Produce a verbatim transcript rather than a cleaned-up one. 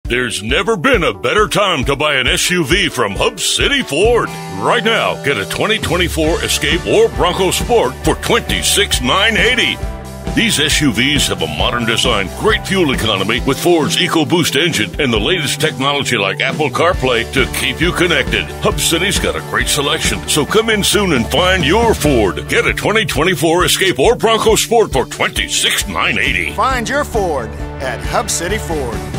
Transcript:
There's never been a better time to buy an S U V from Hub City Ford. Right now, get a twenty twenty-four Escape or Bronco Sport for twenty-six thousand nine hundred eighty dollars. These S U Vs have a modern design, great fuel economy with Ford's EcoBoost engine and the latest technology like Apple CarPlay to keep you connected. Hub City's got a great selection, so come in soon and find your Ford. Get a twenty twenty-four Escape or Bronco Sport for twenty-six thousand nine hundred eighty dollars. Find your Ford at Hub City Ford.